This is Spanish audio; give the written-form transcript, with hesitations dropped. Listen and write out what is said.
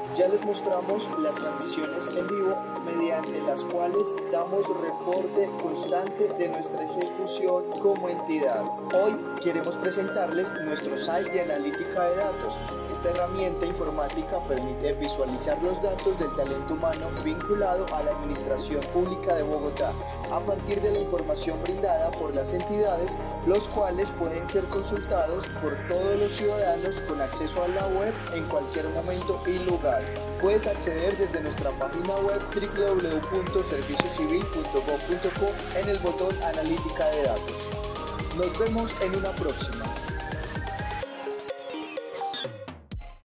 Ya les mostramos las transmisiones en vivo mediante las cuales damos reporte constante de nuestra ejecución como entidad. Hoy queremos presentarles nuestro site de analítica de datos. Esta herramienta informática permite visualizar los datos del talento humano vinculado a la Administración Pública de Bogotá a partir de la información brindada por las entidades, los cuales pueden ser consultados por todos los ciudadanos con acceso a la web en cualquier momento y lugar. Puedes acceder desde nuestra página web www.serviciocivil.gov.co en el botón Analítica de datos. Nos vemos en una próxima.